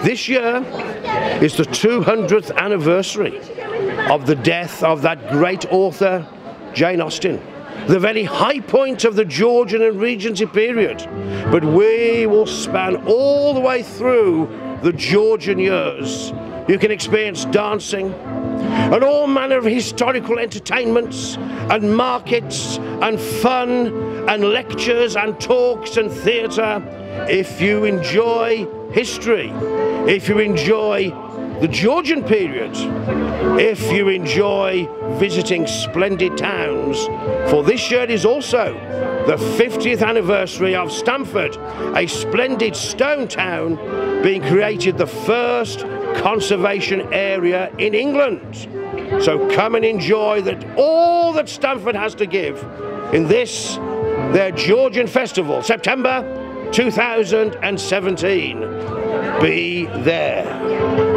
This year is the 200th anniversary of the death of that great author, Jane Austen, the very high point of the Georgian and Regency period. But we will span all the way through the Georgian years. You can experience dancing and all manner of historical entertainments and markets and fun and lectures and talks and theatre. If you enjoy history, if you enjoy the Georgian period, if you enjoy visiting splendid towns, for this year is also the 50th anniversary of Stamford, a splendid stone town being created, the first conservation area in England. So come and enjoy all that Stamford has to give in this, their Georgian Festival, September 2017. Be there.